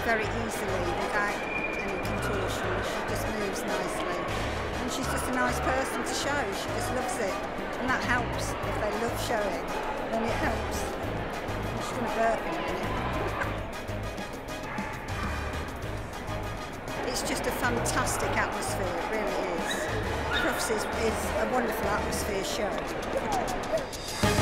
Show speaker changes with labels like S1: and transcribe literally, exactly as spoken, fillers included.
S1: very easily without any contortion. She just moves nicely. And she's just a nice person to show. She just loves it. And that helps. If they love showing, then it helps. She's going to burp in a minute. It's just a fantastic atmosphere, it really is. Crufts is, is a wonderful atmosphere show.